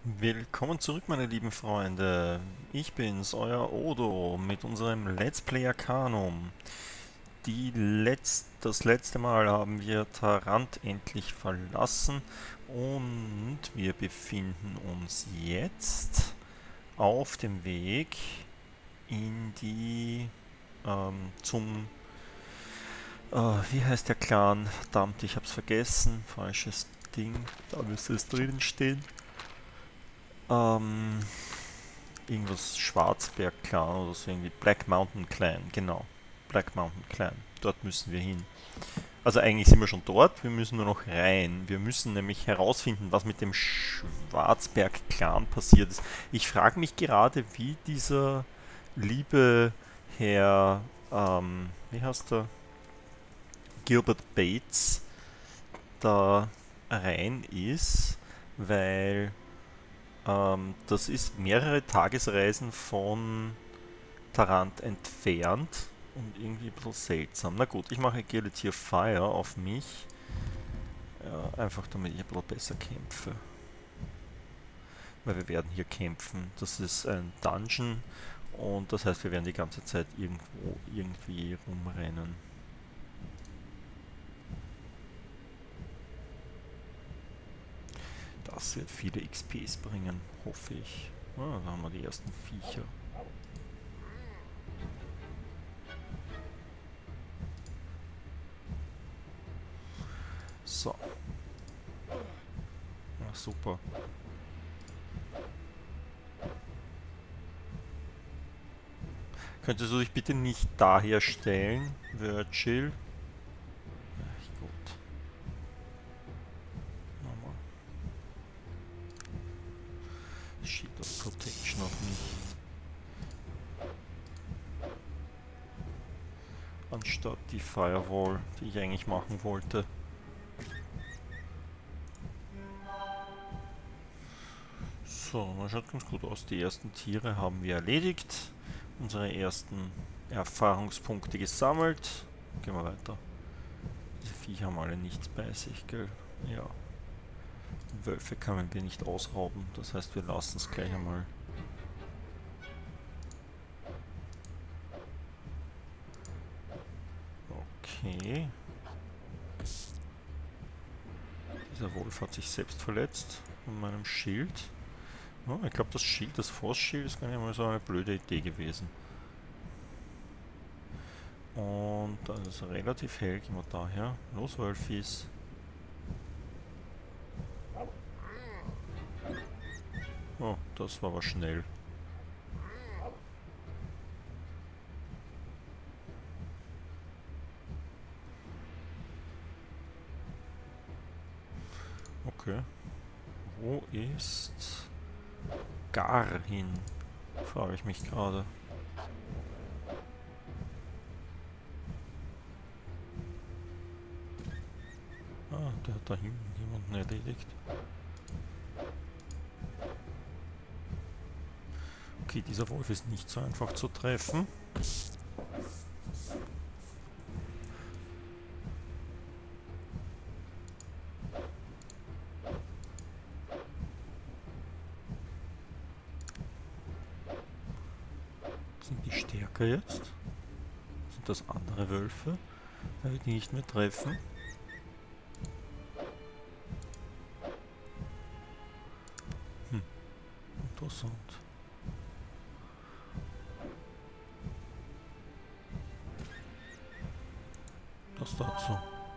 Willkommen zurück, meine lieben Freunde. Ich bin's, euer Odo, mit unserem Let's Play Arcanum. Das letzte Mal haben wir Tarant endlich verlassen und wir befinden uns jetzt auf dem Weg in die, wie heißt der Clan? Verdammt, ich hab's vergessen. Falsches Ding. Da müsste es drinnen stehen. Ähm, Irgendwas Schwarzberg-Clan oder so, irgendwie Black Mountain Clan, genau. Black Mountain Clan. Dort müssen wir hin. Also eigentlich sind wir schon dort, wir müssen nur noch rein. Wir müssen nämlich herausfinden, was mit dem Schwarzberg-Clan passiert ist. Ich frage mich gerade, wie dieser liebe Herr, wie heißt er? Gilbert Bates da rein ist, weil das ist mehrere Tagesreisen von Tarant entfernt und irgendwie ein bisschen seltsam. Na gut, ich mache Agility of Fire auf mich, ja, einfach damit ich ein bisschen besser kämpfe. Weil wir werden hier kämpfen. Das ist ein Dungeon und das heißt, wir werden die ganze Zeit irgendwo irgendwie rumrennen. Das wird viele XPs bringen, hoffe ich. Ah, da haben wir die ersten Viecher. So, ja, super. Könntest du dich bitte nicht daher stellen, Virgil? Ja, gut. Nochmal. Sheet of Protection auf mich. Anstatt die Firewall, die ich eigentlich machen wollte. So, das schaut ganz gut aus. Die ersten Tiere haben wir erledigt. Unsere ersten Erfahrungspunkte gesammelt. Gehen wir weiter. Diese Viecher haben alle nichts bei sich, gell? Ja. Wölfe können wir nicht ausrauben. Das heißt, wir lassen es gleich einmal. Okay. Dieser Wolf hat sich selbst verletzt an meinem Schild. Oh, ich glaube, das Schild, das Frostschild ist gar nicht mal so eine blöde Idee gewesen. Und da ist es relativ hell, gehen wir daher. Los, Wölfis. Oh, das war aber schnell. Okay. Wo ist Gar hin? Frage ich mich gerade. Ah, der hat da hinten jemanden erledigt. Okay, dieser Wolf ist nicht so einfach zu treffen. Sind die stärker jetzt? Sind das andere Wölfe, weil wir die nicht mehr treffen? Hm, interessant. Das dazu.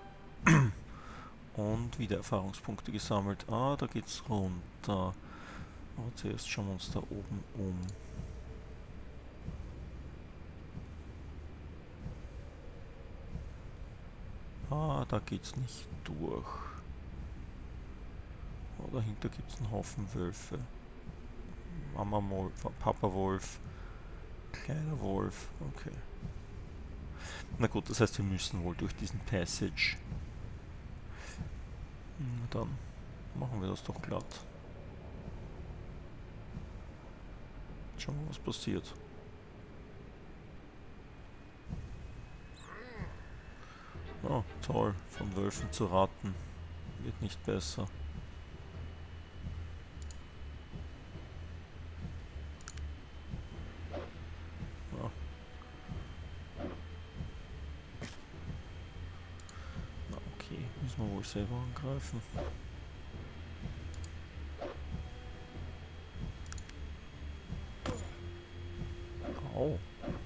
Und wieder Erfahrungspunkte gesammelt. Ah, da geht's runter. Aber zuerst schauen wir uns da oben um. Ah, da geht's nicht durch. Oh, dahinter gibt's einen Haufen Wölfe. Mama Wolf, Papa Wolf, kleiner Wolf. Okay. Na gut, das heißt, wir müssen wohl durch diesen Passage. Na dann machen wir das doch glatt. Schauen wir, was passiert. Oh, toll. Von Wölfen zu raten. Wird nicht besser. Okay, müssen wir wohl selber angreifen. Au.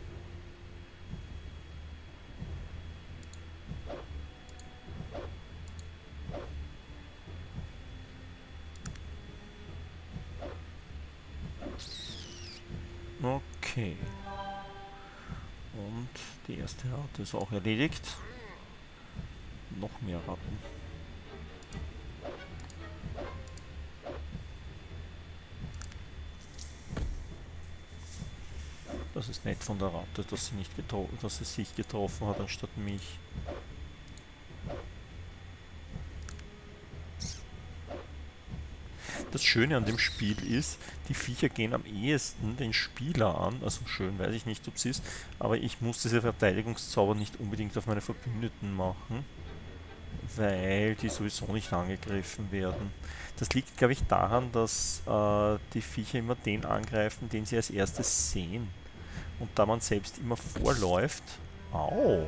Okay. Und die erste Ratte ist auch erledigt. Noch mehr Ratten. Das ist nett von der Ratte, dass sie nicht dass sie sich getroffen hat anstatt mich. Das Schöne an dem Spiel ist, die Viecher gehen am ehesten den Spieler an. Also schön, weiß ich nicht, ob es ist, aber ich muss diese Verteidigungszauber nicht unbedingt auf meine Verbündeten machen, weil die sowieso nicht angegriffen werden. Das liegt, glaube ich, daran, dass die Viecher immer den angreifen, den sie als erstes sehen. Und da man selbst immer vorläuft... Au!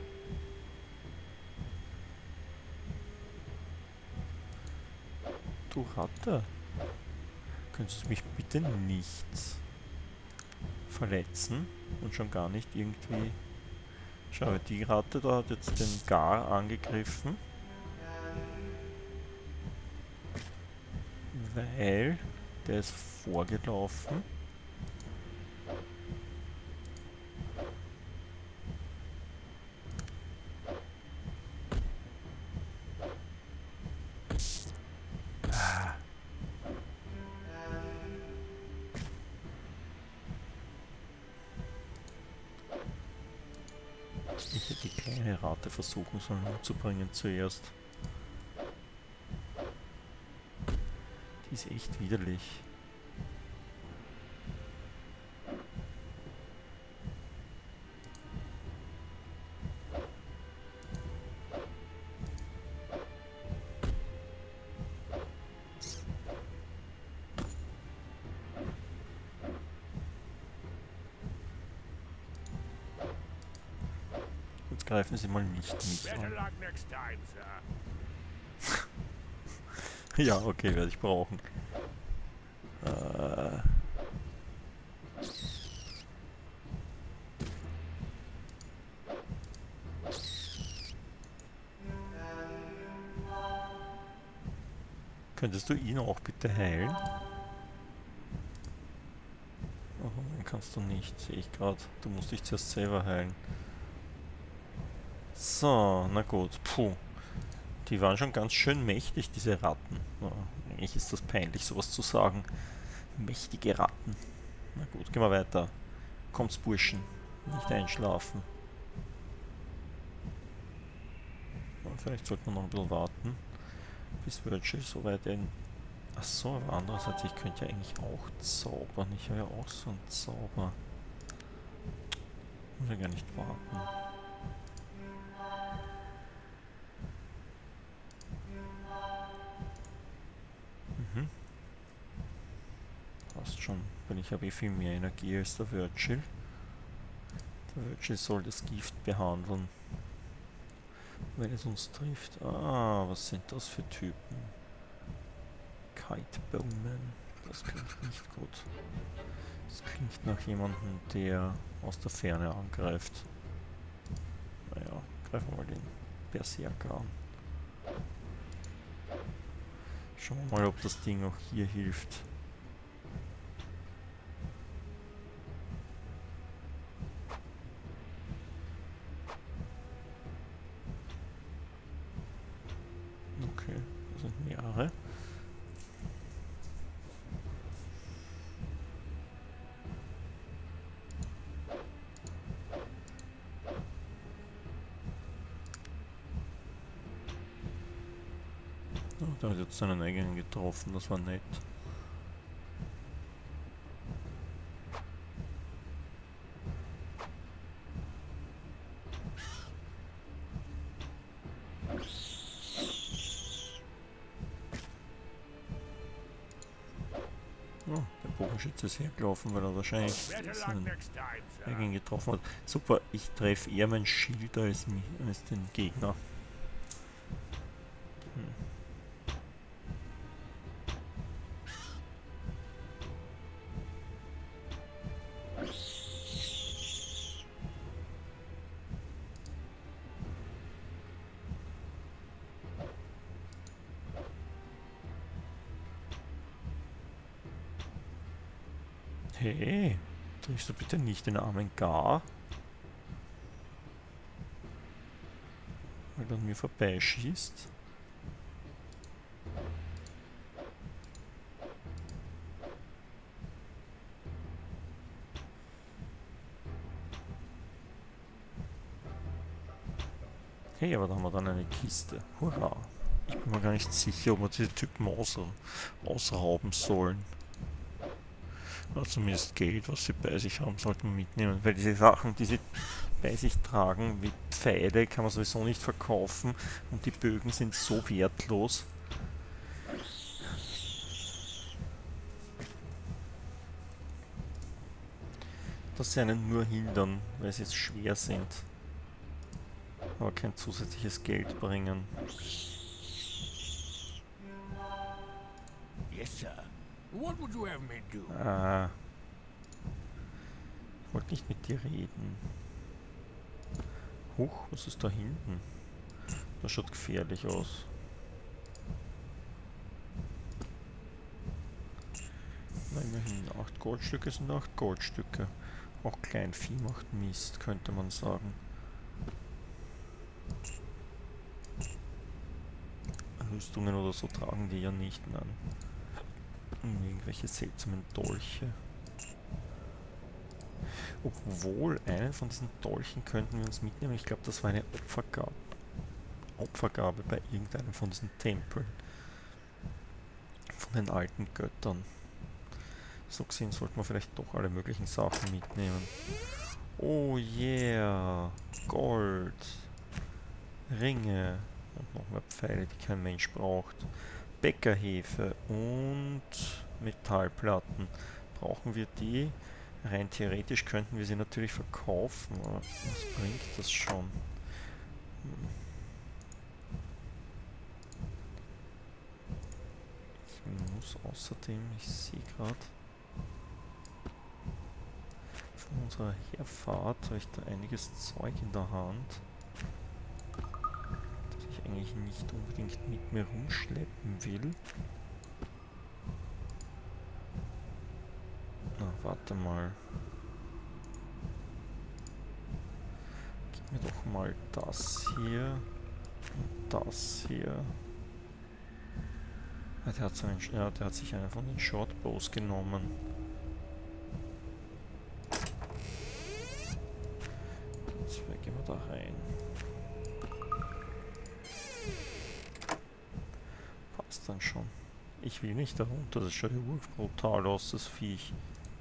Du Ratte! Könntest du mich bitte nicht verletzen? Und schon gar nicht irgendwie... Schau, die Ratte da hat jetzt den Gar angegriffen. Weil der ist vorgelaufen. Ich hätte die kleine Ratte versuchen sollen umzubringen zuerst. Die ist echt widerlich. Jetzt greifen sie mal nicht mich an. Ja, okay, werde ich brauchen. Könntest du ihn auch bitte heilen? Oh, den kannst du nicht, sehe ich gerade. Du musst dich zuerst selber heilen. So, na gut, puh. Die waren schon ganz schön mächtig, diese Ratten. Ja, eigentlich ist das peinlich, sowas zu sagen. Mächtige Ratten. Na gut, gehen wir weiter. Kommt's, Burschen. Nicht einschlafen. Und vielleicht sollte man noch ein bisschen warten, bis Virgil soweit ein... Achso, aber andererseits, ich könnte ja eigentlich auch zaubern. Ich habe ja auch so einen Zauber. Muss ja gar nicht warten. Mhm. Passt schon, weil ich habe eh viel mehr Energie als der Virgil. Der Virgil soll das Gift behandeln, wenn es uns trifft. Ah, was sind das für Typen? Kite Bowman. Das klingt nicht gut. Das klingt nach jemandem, der aus der Ferne angreift. Naja, greifen wir mal den Berserker an. Schauen wir mal, ob das Ding auch hier hilft. Okay, das sind mehrere. Oh, der hat jetzt seinen eigenen getroffen, das war nett. Oh, der Bogenschütze ist hergelaufen, weil er wahrscheinlich seinen eigenen getroffen hat. Super, ich treffe eher mein Schild als den Gegner. Hey, triffst du bitte nicht den armen Gar, weil er an mir vorbeischießt? Hey, aber da haben wir dann eine Kiste. Hurra! Ich bin mir gar nicht sicher, ob wir diese Typen ausrauben sollen. Oder zumindest Geld, was sie bei sich haben, sollten wir mitnehmen. Weil diese Sachen, die sie bei sich tragen, wie Pfeile, kann man sowieso nicht verkaufen. Und die Bögen sind so wertlos. Dass sie einen nur hindern, weil sie jetzt schwer sind. Aber kein zusätzliches Geld bringen. Yes, sir. What would you have me do? Ah, ich wollte nicht mit dir reden. Huch, was ist da hinten? Das schaut gefährlich aus. Na, immerhin 8 Goldstücke sind 8 Goldstücke. Auch Kleinvieh macht Mist, könnte man sagen. Rüstungen oder so tragen die ja nicht, nein. Irgendwelche seltsamen Dolche. Obwohl, einen von diesen Dolchen könnten wir uns mitnehmen. Ich glaube, das war eine Opfergabe bei irgendeinem von diesen Tempeln. Von den alten Göttern. So gesehen sollten wir vielleicht doch alle möglichen Sachen mitnehmen. Oh yeah! Gold! Ringe! Und noch mehr Pfeile, die kein Mensch braucht. Bäckerhefe und Metallplatten. Brauchen wir die? Rein theoretisch könnten wir sie natürlich verkaufen, aber was bringt das schon? Ich muss außerdem, ich sehe gerade, von unserer Herfahrt habe ich da einiges Zeug in der Hand, das ich eigentlich nicht unbedingt mit mir rumschleppen will. Na, warte mal. Gib mir doch mal das hier und das hier. Ah, der hat, der hat sich einen von den Shortbows genommen. Jetzt gehen wir da rein. Passt dann schon. Ich will nicht darunter, das schaut ja brutal aus, das Viech.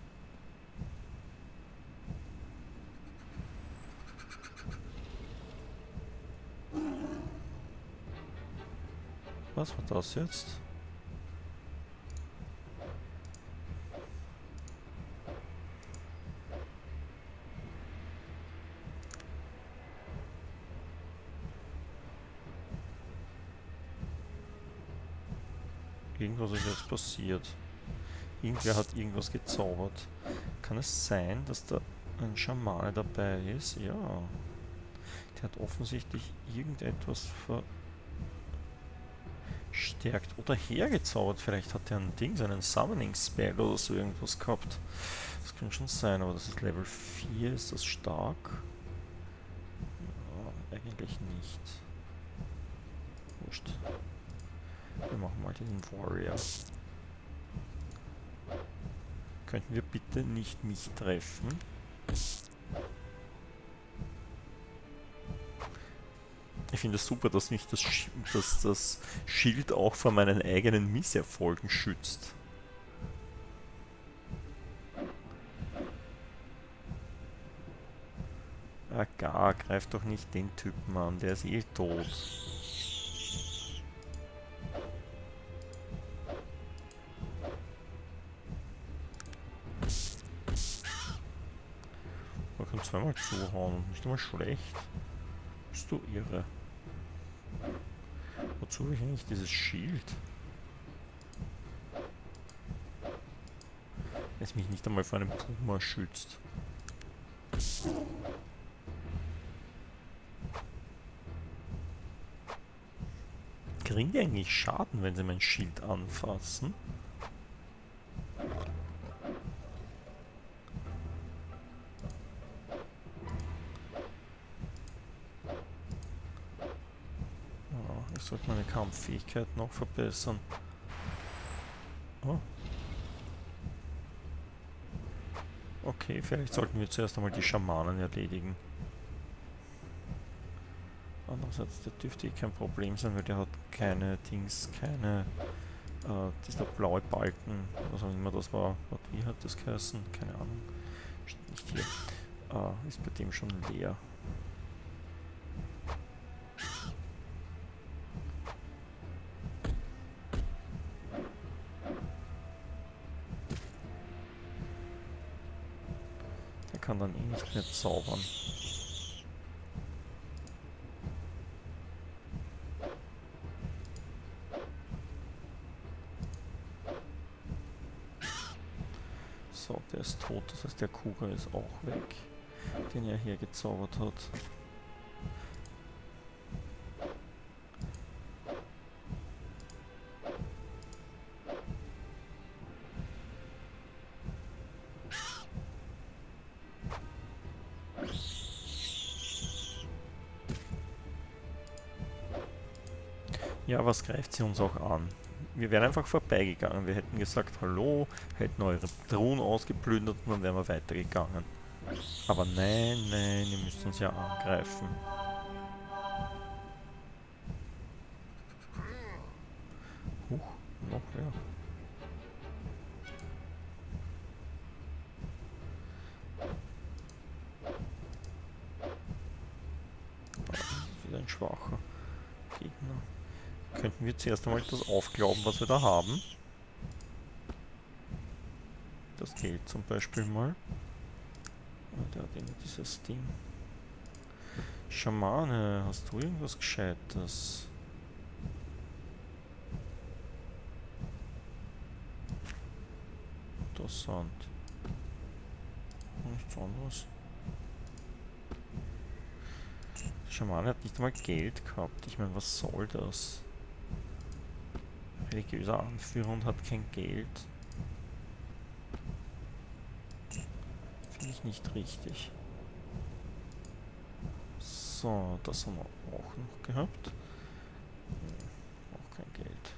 Was war das jetzt? Irgendwas ist jetzt passiert. Irgendwer hat irgendwas gezaubert. Kann es sein, dass da ein Schamane dabei ist? Ja. Der hat offensichtlich irgendetwas verstärkt oder hergezaubert. Vielleicht hat er ein Ding, so einen Summoning Spell oder so irgendwas gehabt. Das könnte schon sein, aber das ist Level 4. Ist das stark? Ja, eigentlich nicht. Wurscht. Wir machen mal den Warrior. Könnten wir bitte nicht mich treffen? Ich finde es super, dass mich das Schild auch vor meinen eigenen Misserfolgen schützt. Ah, gar, greif doch nicht den Typen an, der ist eh tot. Man kann zweimal zuhauen, nicht einmal schlecht. Bist du irre? Wozu habe ich eigentlich dieses Schild? Es mich nicht einmal vor einem Puma schützt. Kriegen die eigentlich Schaden, wenn sie mein Schild anfassen? sollte meine Kampffähigkeit noch verbessern. Oh. Okay, vielleicht sollten wir zuerst einmal die Schamanen erledigen. Andererseits, der dürfte eh kein Problem sein, weil der hat keine Dings, keine... dieser blaue Balken, was auch immer das war. Wie hat das geheißen? Keine Ahnung. Steht nicht hier. Ist bei dem schon leer. Der kann dann eh nicht mehr zaubern. So, der ist tot, das heißt der Kuga ist auch weg, den er hier gezaubert hat. Ja, was greift sie uns auch an? Wir wären einfach vorbeigegangen. Wir hätten gesagt, hallo, hätten eure Truhen ausgeplündert und dann wären wir weitergegangen. Aber nein, nein, ihr müsst uns ja angreifen. Huch, noch wer. Das ist wieder ein schwacher Gegner. Könnten wir zuerst einmal das aufglauben, was wir da haben. Das Geld zum Beispiel mal. Der hat immer dieses Ding. Schamane, hast du irgendwas Gescheites? Interessant. Nichts anderes. Der Schamane hat nicht einmal Geld gehabt. Ich meine, was soll das? Religiöser Anführer und hat kein Geld. Finde ich nicht richtig. So, das haben wir auch noch gehabt. Auch kein Geld.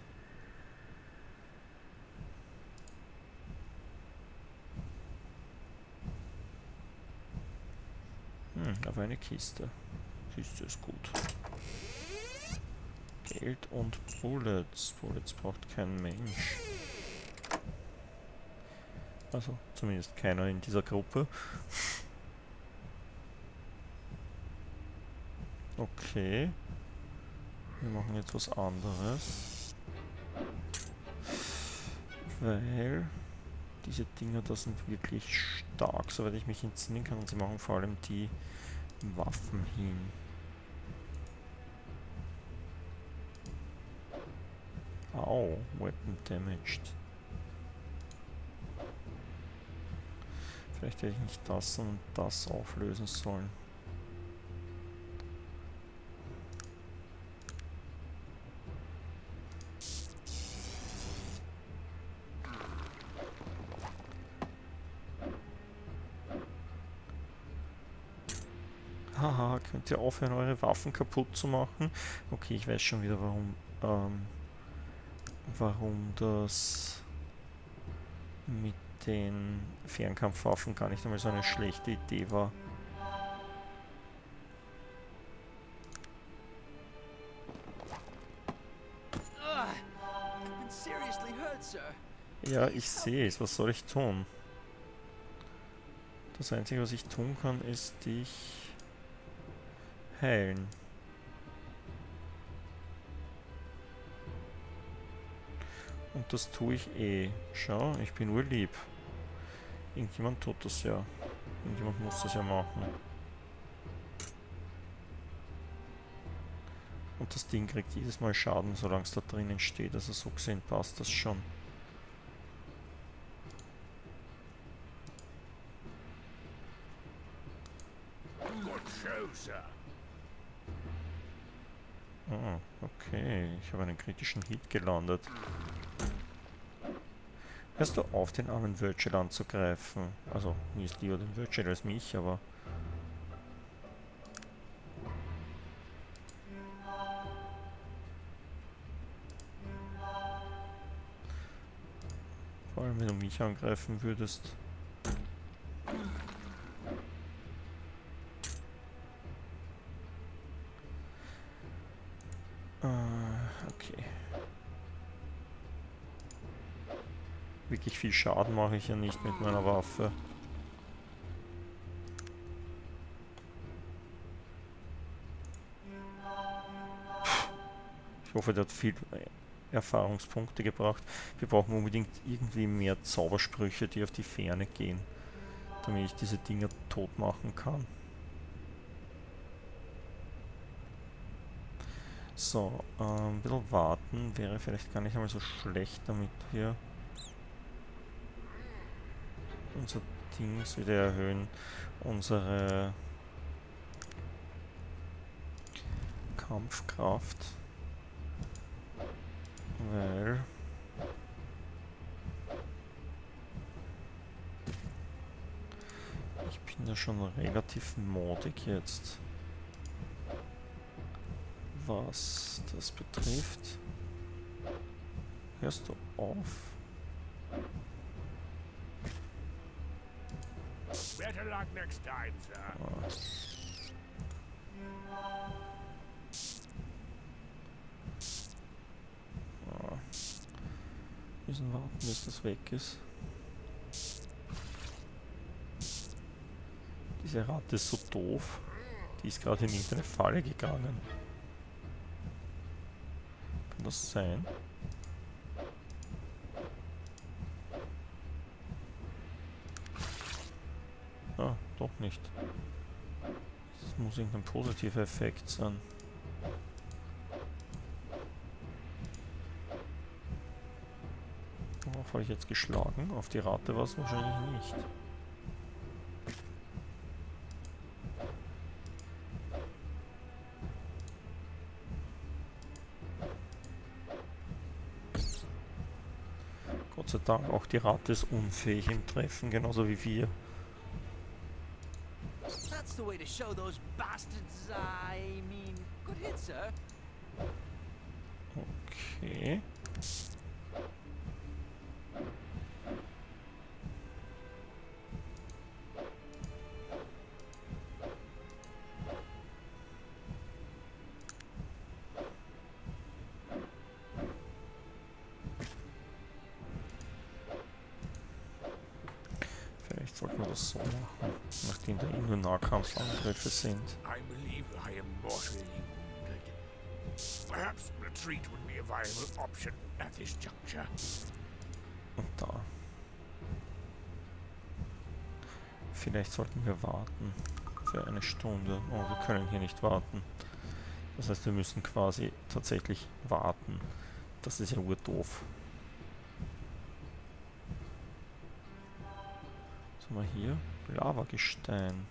Aber eine Kiste. Kiste ist gut. Geld und Bullets. Bullets braucht kein Mensch. Also, zumindest keiner in dieser Gruppe. Okay. Wir machen jetzt was anderes. Weil diese Dinger da sind wirklich stark, soweit ich mich entsinnen kann. Und sie machen vor allem die Waffen hin. Au, Weapon damaged. Vielleicht hätte ich nicht das, sondern das auflösen sollen. Haha, könnt ihr aufhören, eure Waffen kaputt zu machen? Okay, ich weiß schon wieder, warum das mit den Fernkampfwaffen gar nicht einmal so eine schlechte Idee war. Ja, ich sehe es. Was soll ich tun? Das Einzige, was ich tun kann, ist dich heilen. Und das tue ich eh. Schau, ich bin urlieb. Irgendjemand tut das ja. Irgendjemand muss das ja machen. Und das Ding kriegt jedes Mal Schaden, solange es da drinnen steht. Also so gesehen passt das schon. Ah, okay. Ich habe einen kritischen Hit gelandet. Hörst du auf, den armen Virgil anzugreifen? Also, mir ist lieber den Virgil als mich, aber... Vor allem, wenn du mich angreifen würdest. Okay. Wirklich viel Schaden mache ich ja nicht mit meiner Waffe. Ich hoffe, der hat viel Erfahrungspunkte gebracht. Wir brauchen unbedingt irgendwie mehr Zaubersprüche, die auf die Ferne gehen, damit ich diese Dinger tot machen kann. So, ein bisschen warten wäre vielleicht gar nicht einmal so schlecht, damit wir unser Dings wieder erhöhen, unsere Kampfkraft, weil ich bin ja schon relativ modig jetzt, was das betrifft. Hörst du auf? Better luck next time, sir. Müssen warten, bis das weg ist. Diese Ratte ist so doof. Die ist gerade in irgendeine Falle gegangen. Kann das sein? Ah, doch nicht. Das muss irgendein positiver Effekt sein. Worauf habe ich jetzt geschlagen? Auf die Ratte war es wahrscheinlich nicht. Gott sei Dank, auch die Ratte ist unfähig im Treffen, genauso wie wir. That's the way to show those bastards. I mean, good hit, sir. Okay. Vielleicht sollten wir das so machen, nachdem da nur Nahkampfangriffe sind. I believe I am mortally wounded. Perhaps retreat would be a viable option at this juncture. Und da. Vielleicht sollten wir warten für eine Stunde. Oh, wir können hier nicht warten. Das heißt, wir müssen quasi tatsächlich warten. Das ist ja urdoof. Was haben wir hier? Lavagestein.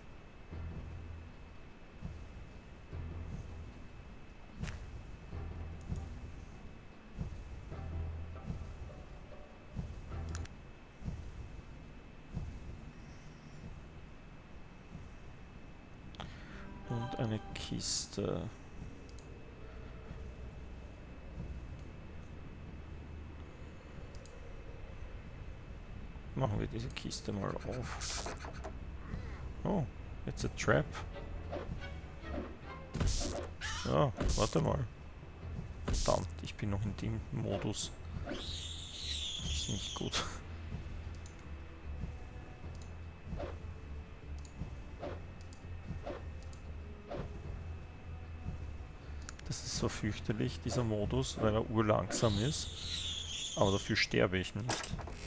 Und eine Kiste. Machen wir diese Kiste mal auf. Oh, it's a trap. Ja, warte mal. Verdammt, ich bin noch in dem Modus. Das ist nicht gut. Das ist so fürchterlich, dieser Modus, weil er urlangsam ist. Aber dafür sterbe ich nicht.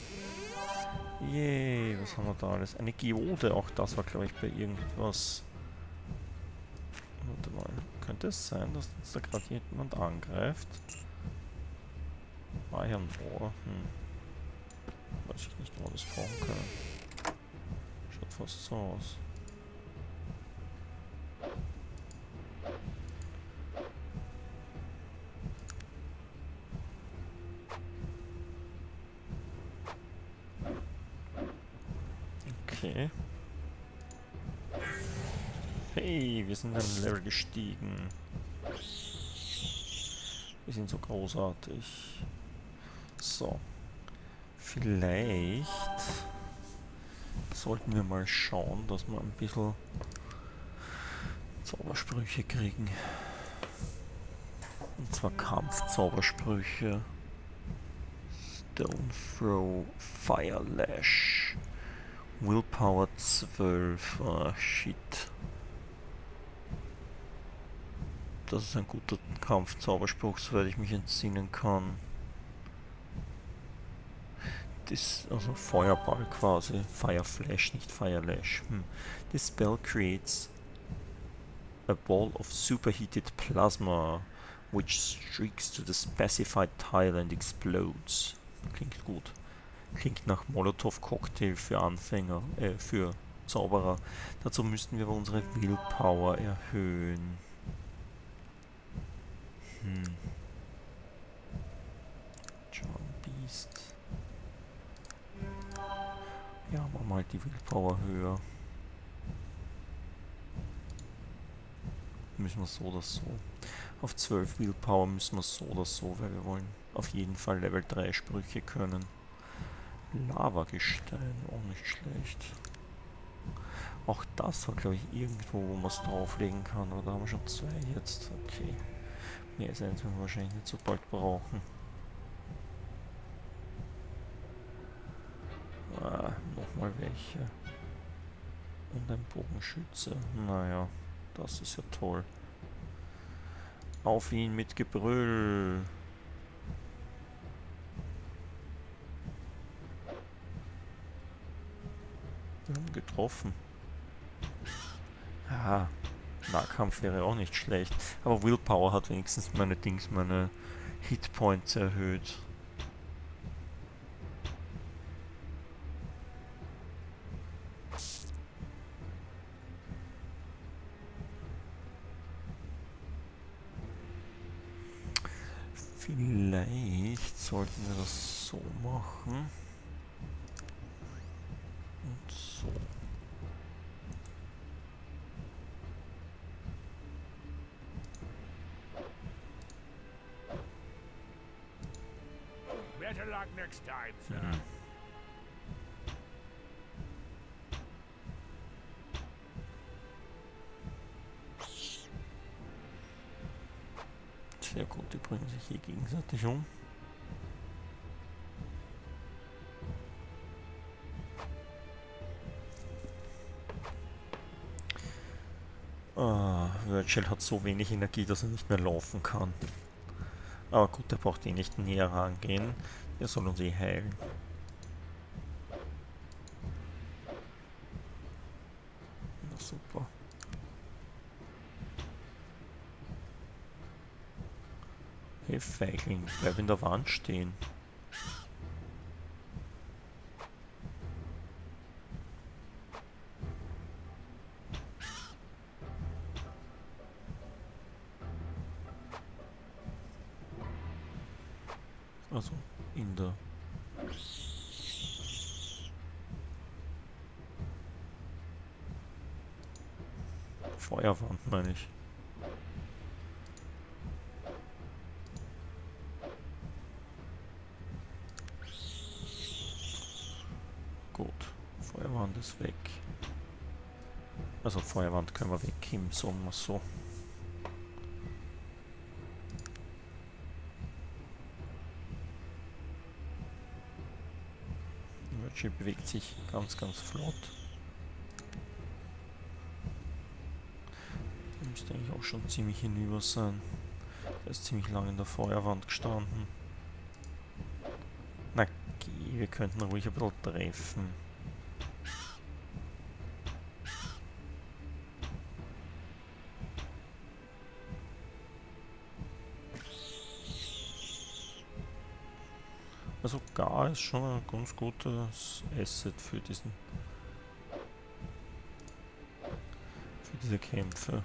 Yay, was haben wir da alles? Eine Geode, auch das war, glaube ich, bei irgendwas. Warte mal, könnte es sein, dass uns da gerade jemand angreift? Ironbohr, weiß ich nicht, wo wir das brauchen können. Schaut fast so aus. Okay. Hey, wir sind ein Level gestiegen. Wir sind so großartig. So. Vielleicht sollten wir mal schauen, dass wir ein bisschen Zaubersprüche kriegen. Und zwar Kampfzaubersprüche. Stone Throw, Fire Lash, Willpower 12, ah shit. Das ist ein guter Kampfzauberspruch, soweit ich mich entsinnen kann. Das, also Feuerball quasi, Fire Flash, nicht Fire Lash. This spell creates a ball of superheated plasma, which streaks to the specified tile and explodes. Klingt gut. Klingt nach Molotov-Cocktail für Anfänger, für Zauberer. Dazu müssten wir aber unsere Willpower erhöhen. Charm Beast. Ja, machen wir halt die Willpower höher. Müssen wir so oder so. Auf 12 Willpower müssen wir so oder so, weil wir wollen auf jeden Fall Level 3 Sprüche können. Lavagestein, auch nicht schlecht. Auch das hat, glaube ich, irgendwo, wo man es drauflegen kann. Oder haben wir schon 2 jetzt? Okay. Mehr als eins werden wir wahrscheinlich nicht so bald brauchen. Nochmal welche. Und ein Bogenschütze. Naja, das ist ja toll. Auf ihn mit Gebrüll. Wir haben getroffen. Ja, Nahkampf wäre auch nicht schlecht. Aber Willpower hat wenigstens meine Hitpoints erhöht. Vielleicht sollten wir das so machen. Und so. Better luck next time, sir. Sehr gut, die bringen sich hier gegenseitig um. Virgil hat so wenig Energie, dass er nicht mehr laufen kann. Aber gut, er braucht eh nicht näher rangehen. Er soll uns eh heilen. Na super. Hey Feigling, bleib in der Wand stehen. Also in der Feuerwand, meine ich. Gut, Feuerwand ist weg. Also Feuerwand können wir wegnehmen, sagen wir so. Virgil bewegt sich ganz flott. Der müsste eigentlich auch schon ziemlich hinüber sein. Der ist ziemlich lang in der Feuerwand gestanden. Na geh, wir könnten ruhig ein bisschen treffen. Also Gar ist schon ein ganz gutes Asset für diese Kämpfe.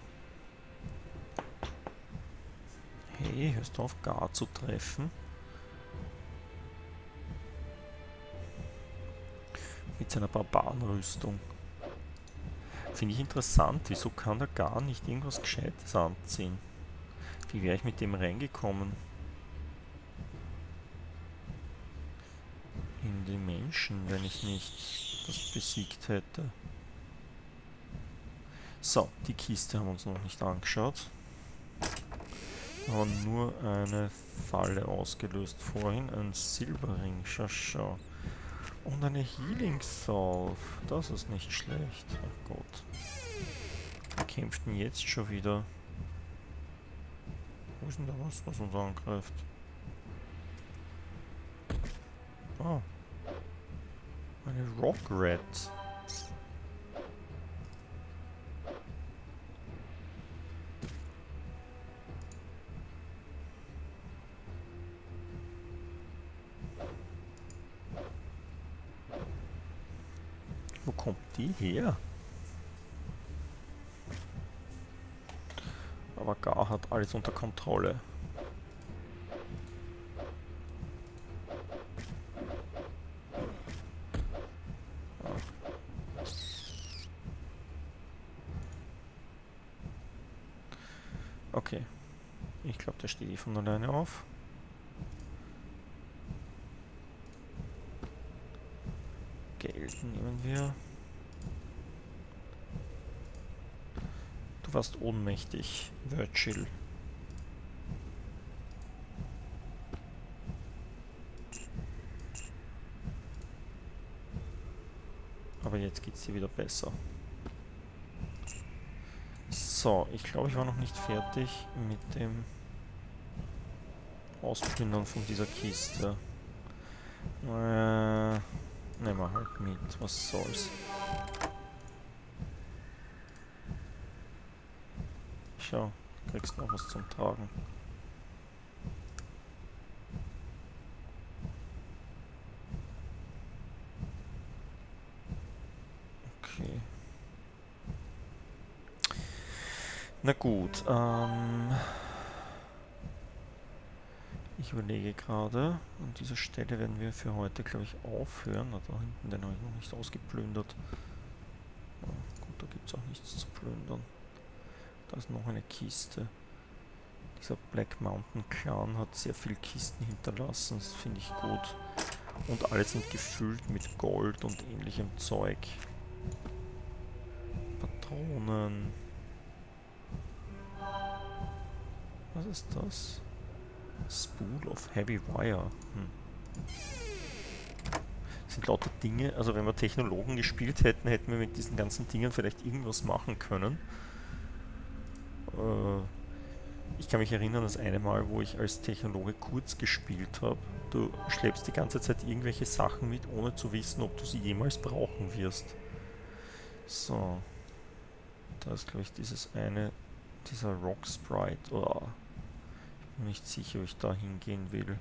Hey, hörst du auf, Gar zu treffen? Mit seiner Barbarenrüstung. Finde ich interessant, wieso kann der Gar nicht irgendwas Gescheites anziehen? Wie wäre ich mit dem reingekommen? In dem Menschen, wenn ich nicht das besiegt hätte. So, die Kiste haben wir uns noch nicht angeschaut. Wir haben nur eine Falle ausgelöst vorhin. Ein Silberring, schau. Und eine Healing Salve. Das ist nicht schlecht. Ach Gott. Wir kämpften jetzt schon wieder. Wo ist denn da was uns angreift? Ah. Eine Rock Rat. Wo kommt die her? Aber Gar hat alles unter Kontrolle. Okay. Ich glaube, der steht von alleine auf. Geld nehmen wir. Du warst ohnmächtig, Virgil. Aber jetzt geht's dir wieder besser. So, ich glaube, ich war noch nicht fertig mit dem Ausplündern von dieser Kiste. Nehmen wir halt mit, was soll's. Schau, kriegst noch was zum Tragen. Okay. Na gut, ich überlege gerade, an dieser Stelle werden wir für heute, glaube ich, aufhören. Da hinten, den habe ich noch nicht ausgeplündert. Gut, da gibt es auch nichts zu plündern. Da ist noch eine Kiste. Dieser Black Mountain Clan hat sehr viel Kisten hinterlassen, das finde ich gut. Und alle sind gefüllt mit Gold und ähnlichem Zeug. Patronen. Was ist das? Spool of Heavy Wire. Das sind lauter Dinge, also wenn wir Technologen gespielt hätten, hätten wir mit diesen ganzen Dingen vielleicht irgendwas machen können. Ich kann mich erinnern, das eine Mal, wo ich als Technologe kurz gespielt habe. Du schleppst die ganze Zeit irgendwelche Sachen mit, ohne zu wissen, ob du sie jemals brauchen wirst. So. Da ist, glaube ich, dieser Rock Sprite. Oh. Ich bin nicht sicher, ob ich da hingehen will.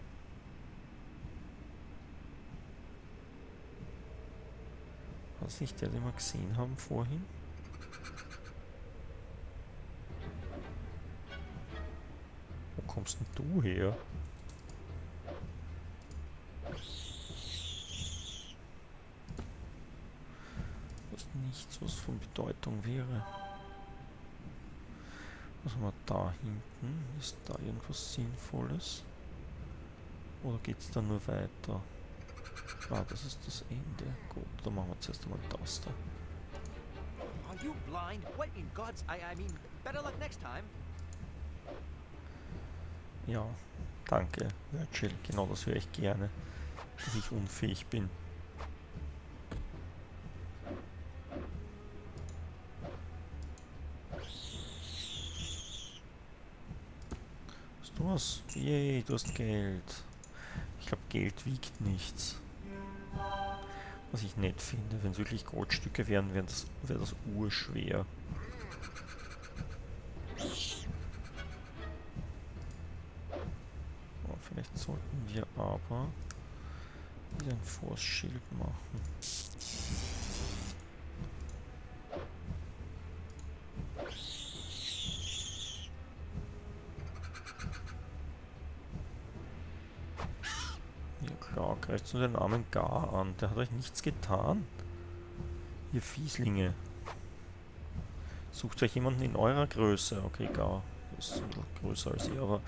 War das nicht der, den wir gesehen haben vorhin? Wo kommst denn du her? Das ist nichts, was von Bedeutung wäre. Was haben wir da hinten? Ist da irgendwas Sinnvolles? Oder geht es da nur weiter? Ah, das ist das Ende. Gut, dann machen wir zuerst einmal das da. Are you blind? What in God's... I mean, better luck next time. Ja, danke, Virgil. Genau das höre ich gerne, dass ich unfähig bin. Hast du was? Yay, du hast Geld. Ich glaube, Geld wiegt nichts. Was ich nett finde. Wenn es wirklich Goldstücke wären, wäre das urschwer. Oh, vielleicht sollten wir aber wieder ein Force-Schild machen. Ja, greift nur den armen Gar an. Der hat euch nichts getan. Ihr Fieslinge. Sucht euch jemanden in eurer Größe. Okay, Gar ist ein bisschen größer als ihr, aber...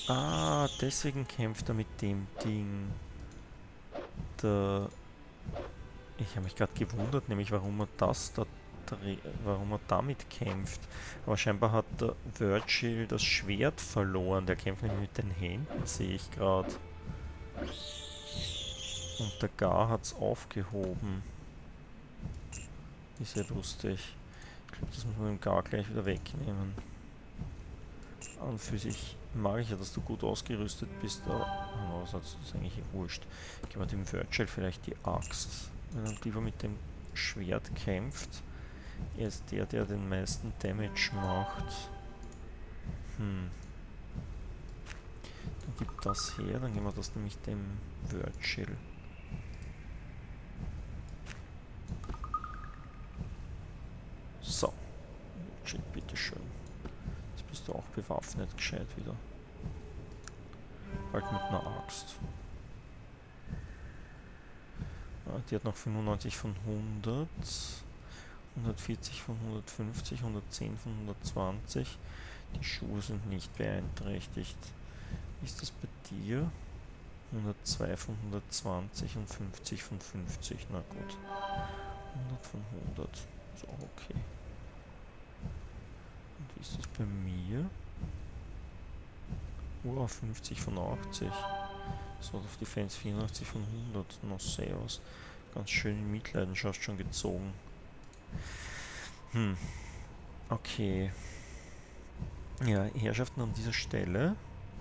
Ah, deswegen kämpft er mit dem Ding. Ich habe mich gerade gewundert, nämlich warum er warum er damit kämpft. Aber scheinbar hat der Virgil das Schwert verloren. Der kämpft nämlich mit den Händen, sehe ich gerade. Und der Gar hat es aufgehoben. Ist ja lustig. Ich glaube, das muss man dem Gar gleich wieder wegnehmen. An und für sich mag ich ja, dass du gut ausgerüstet bist, aber das ist eigentlich wurscht. Geben wir dem Virgil vielleicht die Axt. Wenn er lieber mit dem Schwert kämpft. Er ist der den meisten Damage macht. Dann gib das her, dann geben wir das nämlich dem Virgil. So. Virgil, bitteschön. Jetzt bist du auch bewaffnet, gescheit wieder. Halt mit einer Axt. Ja, die hat noch 95 von 100. 140 von 150, 110 von 120. Die Schuhe sind nicht beeinträchtigt. Wie ist das bei dir? 102 von 120 und 50 von 50. Na gut. 100 von 100. Ist auch okay. Und wie ist das bei mir? 50 von 80. So, auf Defense 84 von 100. No servus. Ganz schön in Mitleidenschaft schon gezogen. Okay. Ja, Herrschaften an dieser Stelle.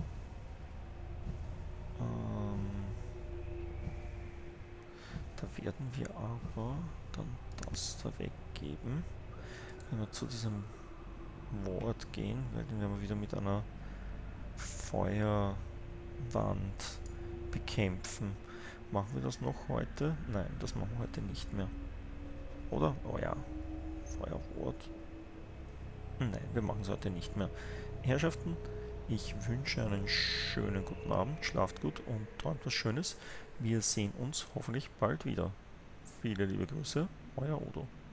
Da werden wir aber dann das da weggeben. Wenn wir zu diesem Wort gehen, weil den werden wir wieder mit einer Feuerwand bekämpfen. Machen wir das noch heute? Nein, das machen wir heute nicht mehr. Oder? Oh ja. Feuerwort. Nein, wir machen es heute nicht mehr. Herrschaften, ich wünsche einen schönen guten Abend, schlaft gut und träumt was Schönes. Wir sehen uns hoffentlich bald wieder. Viele liebe Grüße, euer Odo.